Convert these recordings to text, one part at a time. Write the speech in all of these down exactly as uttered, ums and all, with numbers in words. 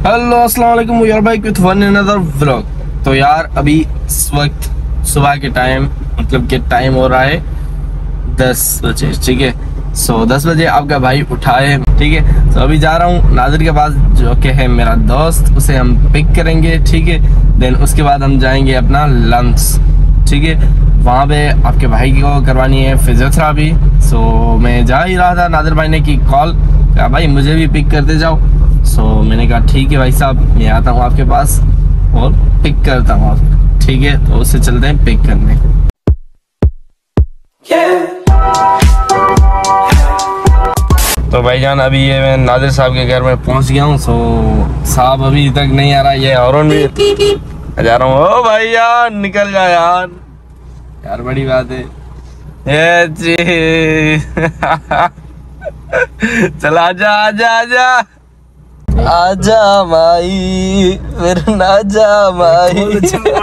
Hello अस्सलाम वालेकुम यार भाई विद वन अनदर व्लॉग। तो यार अभी इस वक्त सुबह के टाइम मतलब कि टाइम हो रहा है दस बजे, ठीक है। सो दस बजे आपका भाई उठा है, ठीक है। तो अभी जा रहा हूँ नादिर के पास जो कि है मेरा दोस्त, उसे हम पिक करेंगे, ठीक है। देन उसके बाद हम जाएंगे अपना लंच, ठीक है। वहाँ पे आपके भाई को करवानी है फिजियोथेरापी। सो मैं जा ही रहा था, नादिर भाई ने की कॉल, कहा भाई मुझे भी पिक करते जाओ। सो मैंने कहा ठीक है भाई साहब, मैं आता हूँ आपके पास और पिक करता हूँ आप, ठीक है। तो उससे चलते हैं पिक करने। तो भाईजान अभी ये मैं नादिर साहब के घर में पहुंच गया हूँ। सो साहब अभी तक नहीं आ रहा, ये हॉर्न भी जा रहा हूँ। ओ भाई यार निकल जा यार, यार बड़ी बात है ये जी। चल आजा आजा आजा आजा माई फिर ना जा माई।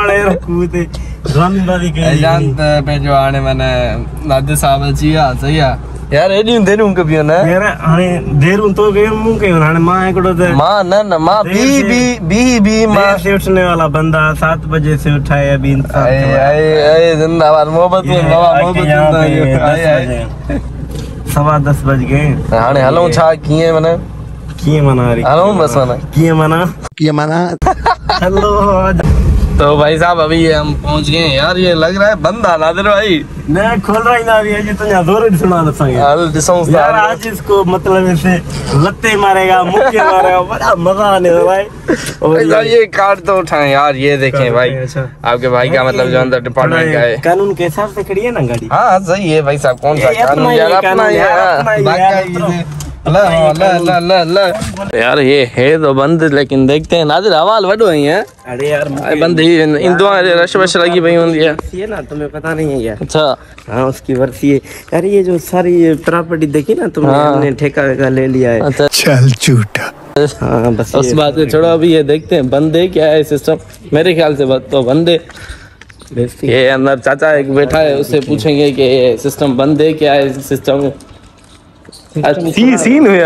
जानत पे जो आने मैंने नादिर साहब अची है, सही है यार। एडी देरू कभी ना यार हाने देरू तो के मुंह के हाने मां एकड़ो ते मां ना ना मां बी बी बी बी मां से उठने वाला बंदा सात बजे से उठाए अभी इंसान। आए आए जिंदाबाद मोहब्बत में बाबा मोहब्बत आए आए सवा दस बज गए। हाने हलो छा किए मने किए मना रही हलो बस मना किए मना किए मना हेलो। तो भाई साहब अभी ये हम पहुंच गए यार। ये लग रहा है बंदा नादिर भाई मैं खोल रहा ही ना अभी ये तो यहाँ जोर सुना दसांगे यार। आज इसको मतलब ऐसे लत्ते मारेगा मुक्के मारेगा, बड़ा मजा आने वाला है भाई साहब। ये कार्ड तो उठाए यार, ये देखें भाई आपके भाई का मतलब जो अंदर डिपार्टमेंट का है कानून के हिसाब से खड़ी है ना गाड़ी। हाँ सही है भाई साहब, कौन सा कानून यार अपना यार। ला ला ला ला ला यार ये है तो बंद, लेकिन देखते हैं नादिर हवाल वडो ही है। अरे यार बंद ही इन दो रश वश लगी पई होंदी है ये ना, तुम्हें पता नहीं है यार। अच्छा हाँ उसकी वर्सी है यार। ये जो सारी प्रॉपर्टी देखी ना तुमने, हमने ठेका वेका ले लिया है। अच्छा चल झूठा। हाँ बस उस बात को छोड़ो, अभी ये देखते हैं बंदे क्या है सिस्टम। मेरे ख्याल से बात तो बंदे ये अंदर चाचा एक बैठा है, उससे पूछेंगे कि ये सिस्टम बंदे क्या है सिस्टम। सी सीन हुआ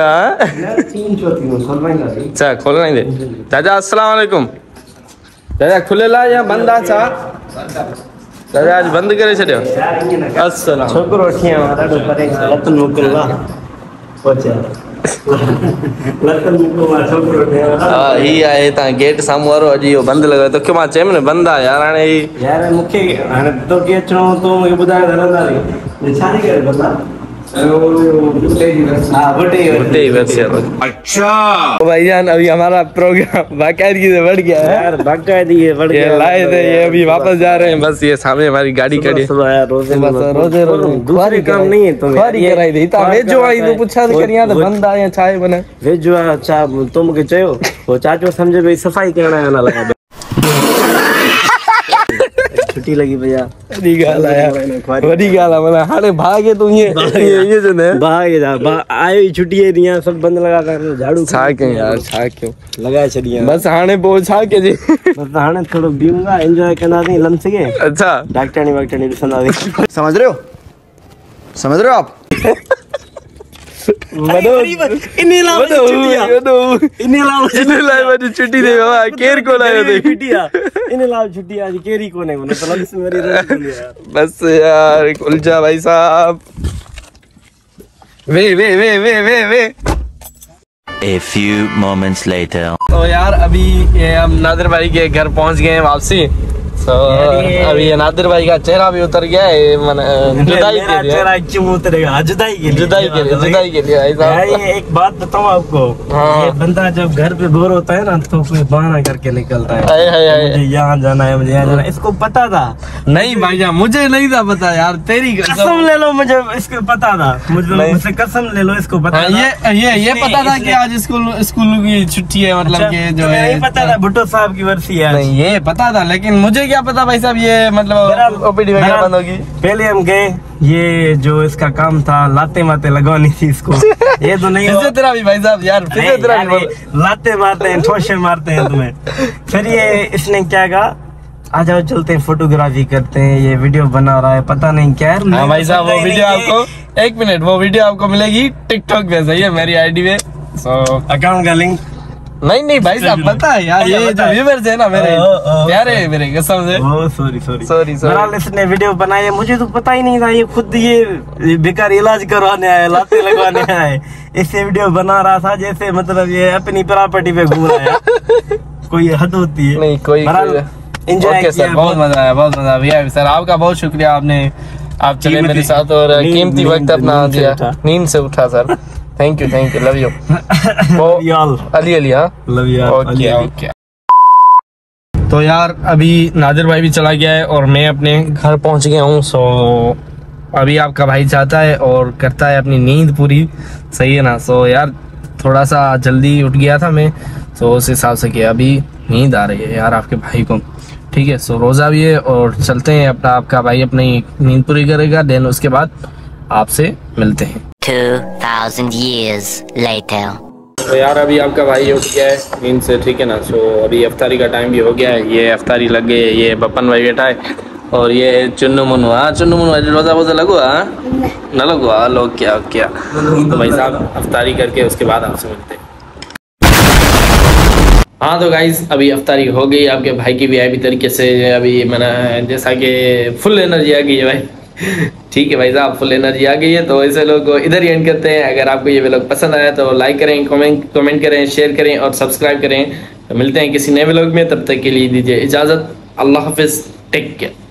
अच्छा खोलना ही दे चाचा। अस्सलाम वालेकुम चाचा, खुले ला या बंद आ चा चाचा आज बंद करे छड़ियो। अस्सलाम छोकरो ठिया मारा तो परे लतन मुकल्ला पहुंचा लतन मुकल्ला छोकरो ठिया। हां ही आए ता गेट सामू वारो अजी यो बंद लगा तो के मां चेम ने बंद आ यार। हाने यार मुखे हाने तो के चो तो मुके बुधाय धरंदा रे छानी करे बंदा। अच्छा भाईजान अभी हमारा प्रोग्राम बाकायदगी से बढ़ गया है यार, बाकायदगी है बढ़ गया। लाए थे ये अभी वापस जा रहे हैं, बस ये सामने हमारी गाड़ी खड़ी है। रोजे रोजे रोजे दूसरे काम नहीं है तो ये कराई दे ता वेजो आई तो पूछा करिया तो बंद आया चाय बने वेजो अच्छा तुम के चयो वो चाचो समझे भाई सफाई करना ना लगा छुट्टी लगी भैया। बड़ी गाल आया बड़ी गाल मतलब हाने भागे तुम ये ये जो ने भागे जा आए छुट्टी है रिया सब बंद लगा कर झाड़ू छा के यार छा क्यों लगा छड़िया बस हाने वो छा के जी बस हाने थोड़ा बीऊंगा एंजॉय करना नहीं लंच के। अच्छा डॉक्टरनी डॉक्टरनी सुना दे समझ रहे हो समझ रहे हो आप वडो इने लाव छुट्टिया वडो इने लाव इने लाव वडी छुट्टी दे बाबा केर को लायो दे छुट्टिया इने लाव छुट्टी आज केरी को नहीं तो लग से मेरी यार बस यार उलझा भाई साहब। वे वे वे वे वे वे A few moments later तो यार अभी ये हम नादिर भाई के घर पहुंच गए हैं वापसी। तो अभी ये नादिर भाई का चेहरा भी उतर गया है, मन जुदाई के लिए चेहरा क्यों उतरेगा जुदाई के लिए जुदाई के लिए जुदाई के लिए भाई। ये एक बात बताऊं आपको, ये बंदा जब घर पे बोर होता है ना तो कोई बहाना करके निकलता है। हाय हाय हाय मुझे यहाँ जाना है मुझे यहाँ जाना है। इसको पता था नहीं भाईजान, मुझे नहीं था पता यार, तेरी कसम ले लो मुझे इसको पता था, मुझे मुझसे कसम ले लो इसको पता था। ये ये ये पता था कि आज स्कूल स्कूल की छुट्टी है, मतलब कि जो है नहीं पता था भुट्टो साहब की वर्सी है। नहीं ये पता था, लेकिन मुझे क्या पता भाई साहब ये मतलब ओपीडी वगैरह बंद होगी। पहले हम गए, ये जो इसका काम था लाते माते लगवानी थी इसको। ये तो नहीं फिजियोथेरापी भी भाई साहब यार, फिजियोथेरापी लाते मारते हैं ठोसे मारते हैं तुम्हें। फिर ये इसने क्या कहा आ जाओ चलते हैं फोटोग्राफी करते हैं, ये वीडियो बना रहा है पता नहीं क्या है। हाँ भाई साहब वो वीडियो आपको एक मिनट वो वीडियो आपको मिलेगी टिकटॉक पे, सही है मेरी आईडी पे। सो अकाउंट का लिंक नहीं नहीं भाई साहब पता है यार, ये जो व्यूअर्स है ना मेरे प्यारे मेरे कसम से। सॉरी सॉरी सॉरी सॉरी इसने वीडियो बनाई है, मुझे तो पता ही नहीं था, ये खुद ये बेकार इलाज करवाने आए, लाते लगवाने आए, इससे वीडियो बना रहा था जैसे मतलब ये अपनी प्रॉपर्टी पे घूम रहा है। कोई हद होती है नहीं कोई। एंजॉय सर बहुत मजा आया, बहुत मजा आया सर, आपका बहुत शुक्रिया, आपने आप चले मेरे साथ और कीमती वक्त अपना दिया, नींद से उठा sir. Thank you thank you, love you Ali Ali. हाँ लव यू। Okay okay. तो यार अभी नादिर भाई भी चला गया है और मैं अपने घर पहुंच गया हूँ। सो अभी आपका भाई चाहता है और करता है अपनी नींद पूरी, सही है ना। सो यार थोड़ा सा जल्दी उठ गया था मैं, सो उस हिसाब से किया, अभी नींद आ रही है यार आपके भाई को, ठीक है। सो रोज़ा भी है और चलते हैं, अपना आपका भाई अपनी नींद पूरी करेगा, देन उसके बाद आपसे मिलते हैं। two thousand years later. तो यार अभी आपका भाई उठ गया है नींद से, ठीक है ना। सो अभी अफ्तारी का टाइम भी हो गया है, ये अफ्तारी लग गई है, ये बपन भाई बैठा है और ये चुन्नू मुन्नू। हाँ चुन्नू मुन्नू रोज़ा वोज़ा लगो, हाँ न लगो, हाँ लोग क्या क्या। तो भाई साहब अफ्तारी करके उसके बाद आपसे मिलते हैं। हाँ तो गाइज अभी अफ्तारी हो गई आपके भाई की भी आई तरीके से, अभी मैंने जैसा कि फुल एनर्जी आ गई है भाई, ठीक है भाई साहब फुल एनर्जी आ गई है। तो ऐसे लोग इधर ही एंड करते हैं। अगर आपको ये व्लॉग पसंद आया तो लाइक करें, कमेंट कमेंट करें, शेयर करें और सब्सक्राइब करें। तो मिलते हैं किसी नए व्लॉग में, तब तक के लिए दीजिए इजाज़त। अल्लाह हाफिज़, टेक केयर।